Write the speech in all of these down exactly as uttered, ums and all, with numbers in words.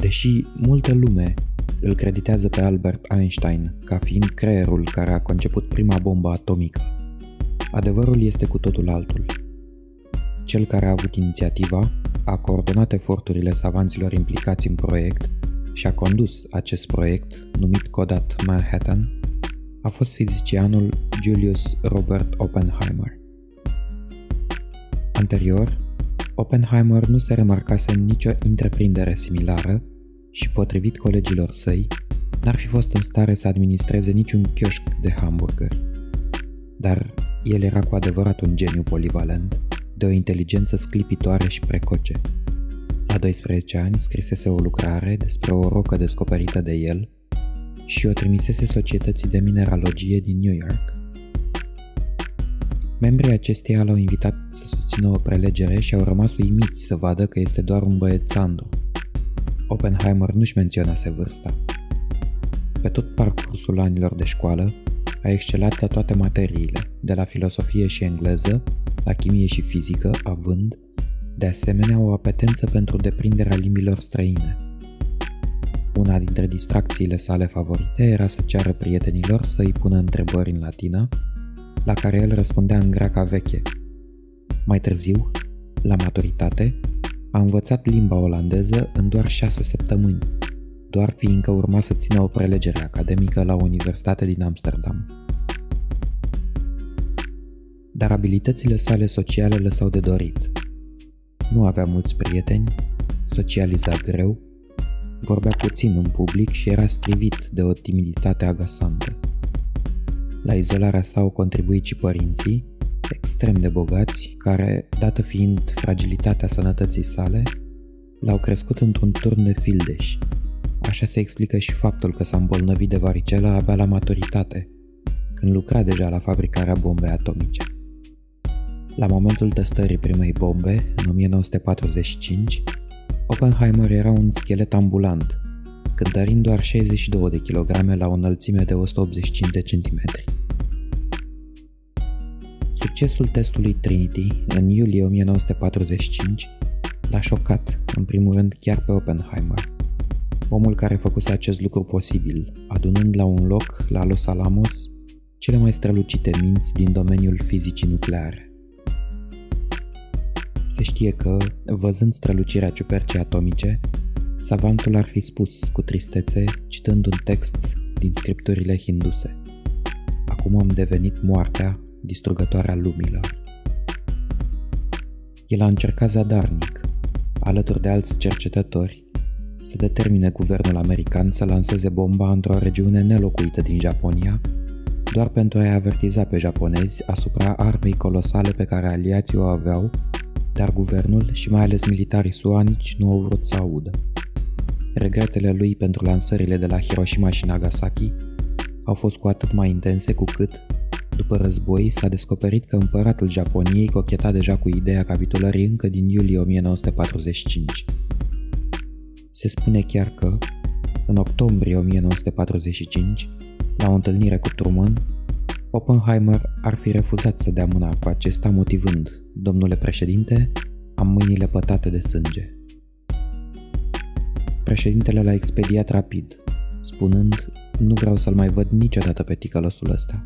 Deși multă lume îl creditează pe Albert Einstein ca fiind creierul care a conceput prima bombă atomică, adevărul este cu totul altul. Cel care a avut inițiativa, a coordonat eforturile savanților implicați în proiect și a condus acest proiect, numit codat Manhattan, a fost fizicianul Julius Robert Oppenheimer. Anterior, Oppenheimer nu se remarcase în nicio întreprindere similară și, potrivit colegilor săi, n-ar fi fost în stare să administreze niciun chioșc de hamburgeri. Dar el era cu adevărat un geniu polivalent, de o inteligență sclipitoare și precoce. La doisprezece ani scrisese o lucrare despre o rocă descoperită de el și o trimisese Societății de Mineralogie din New York. Membrii acesteia l-au invitat să susțină o prelegere și au rămas uimiți să vadă că este doar un băiețandru. Oppenheimer nu-și menționase vârsta. Pe tot parcursul anilor de școală, a excelat la toate materiile, de la filosofie și engleză, la chimie și fizică, având, de asemenea, o apetență pentru deprinderea limbilor străine. Una dintre distracțiile sale favorite era să ceară prietenilor să îi pună întrebări în latină, la care el răspundea în greaca veche. Mai târziu, la maturitate, a învățat limba olandeză în doar șase săptămâni, doar fiindcă urma să țină o prelegere academică la o universitate din Amsterdam. Dar abilitățile sale sociale lăsau de dorit. Nu avea mulți prieteni, socializa greu, vorbea puțin în public și era strivit de o timiditate agasantă. La izolarea sa au contribuit și părinții, extrem de bogați, care, dată fiind fragilitatea sănătății sale, l-au crescut într-un turn de fildeș. Așa se explică și faptul că s-a îmbolnăvit de varicelă abia la maturitate, când lucra deja la fabricarea bombei atomice. La momentul testării primei bombe, în o mie nouă sute patruzeci și cinci, Oppenheimer era un schelet ambulant, cântărind doar șaizeci și două de kilograme la o înălțime de o sută optzeci și cinci de centimetri. Succesul testului Trinity în iulie o mie nouă sute patruzeci și cinci l-a șocat, în primul rând, chiar pe Oppenheimer, omul care făcuse acest lucru posibil, adunând la un loc, la Los Alamos, cele mai strălucite minți din domeniul fizicii nucleare. Se știe că, văzând strălucirea ciupercii atomice, savantul ar fi spus cu tristețe, citând un text din scripturile hinduse: "Acum am devenit moartea, distrugătoarea lumilor." El a încercat zadarnic, alături de alți cercetători, să determine guvernul american să lanseze bomba într-o regiune nelocuită din Japonia, doar pentru a-i avertiza pe japonezi asupra armei colosale pe care aliații o aveau, dar guvernul și mai ales militarii suanici nu au vrut să audă. Regretele lui pentru lansările de la Hiroshima și Nagasaki au fost cu atât mai intense cu cât, după război, s-a descoperit că împăratul Japoniei cocheta deja cu ideea capitulării încă din iulie o mie nouă sute patruzeci și cinci. Se spune chiar că, în octombrie o mie nouă sute patruzeci și cinci, la o întâlnire cu Truman, Oppenheimer ar fi refuzat să dea mâna cu acesta, motivând: "Domnule președinte, am mâinile pătate de sânge." Președintele l-a expediat rapid, spunând: "Nu vreau să-l mai văd niciodată pe ticălosul ăsta."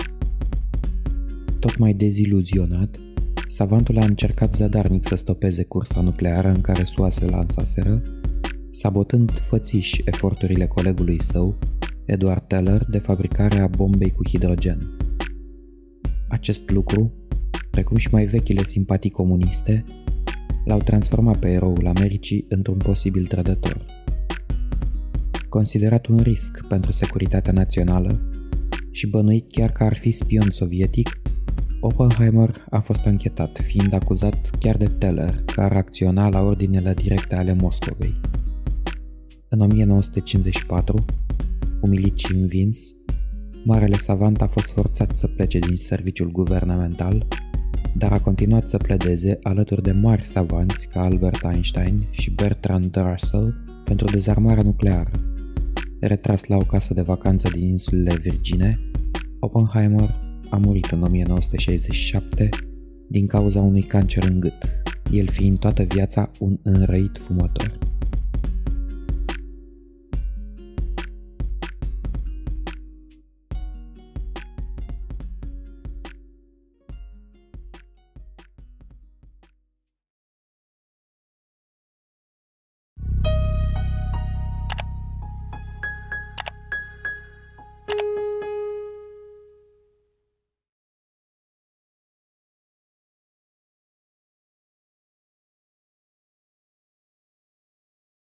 Tot mai deziluzionat, savantul a încercat zadarnic să stopeze cursa nucleară în care S U A se lansaseră, sabotând fățiș eforturile colegului său, Edward Teller, de fabricare a bombei cu hidrogen. Acest lucru, precum și mai vechile simpatii comuniste, l-au transformat pe eroul Americii într-un posibil trădător. Considerat un risc pentru securitatea națională și bănuit chiar că ar fi spion sovietic, Oppenheimer a fost anchetat, fiind acuzat chiar de Teller, care acționa la ordinele directe ale Moscovei. În o mie nouă sute cincizeci și patru, umilit și învins, marele savant a fost forțat să plece din serviciul guvernamental, dar a continuat să pledeze alături de mari savanți ca Albert Einstein și Bertrand Russell pentru dezarmarea nucleară. Retras la o casă de vacanță din insulele Virgine, Oppenheimer a murit în o mie nouă sute șaizeci și șapte din cauza unui cancer în gât, el fiind toată viața un înrăit fumător.